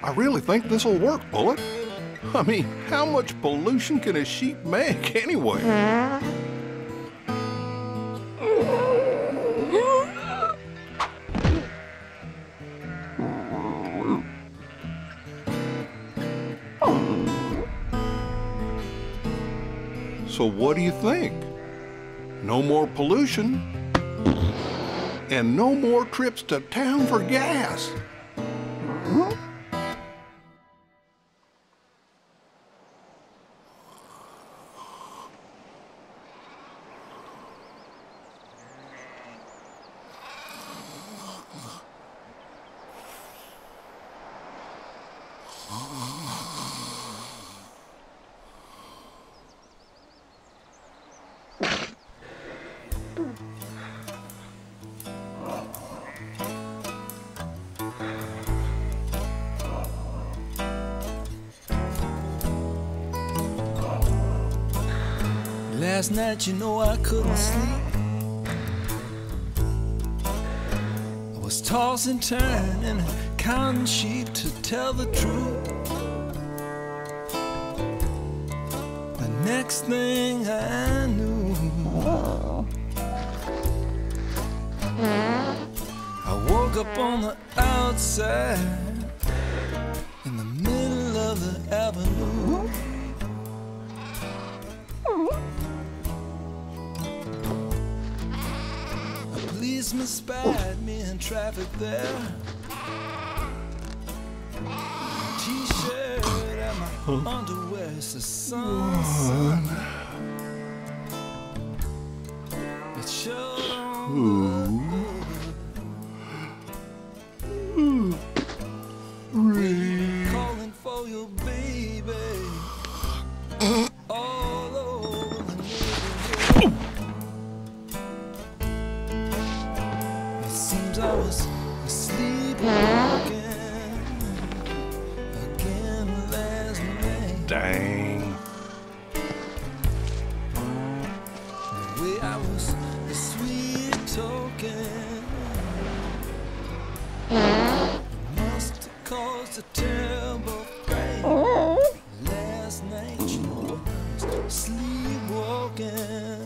I really think this'll work, Bullet. I mean, how much pollution can a sheep make anyway? So what do you think? No more pollution and no more trips to town for gas. Last night, you know, I couldn't sleep. I was tossing, turning, and counting sheep to tell the truth. The next thing I knew, I woke up on the outside in the middle of the avenue. Policeman spied me in traffic there. T-shirt and my underwear, it's the sun. It showed on calling for your baby all over the neighborhood. Seems I was sleepwalking again last night. Dang. The way I was sweet talking must have caused a terrible pain. Last night you know I was sleepwalking.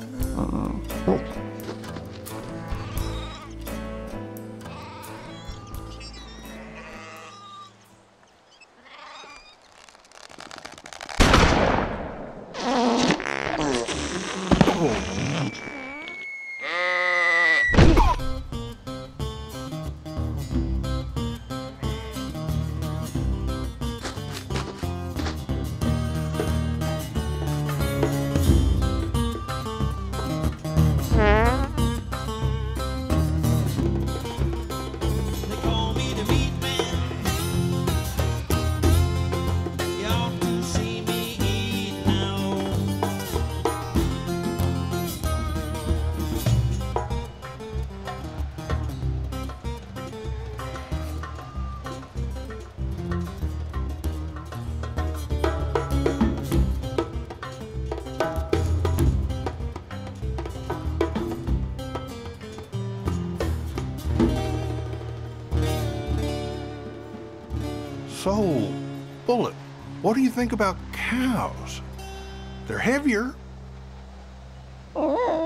So, Bullet, what do you think about cows? They're heavier.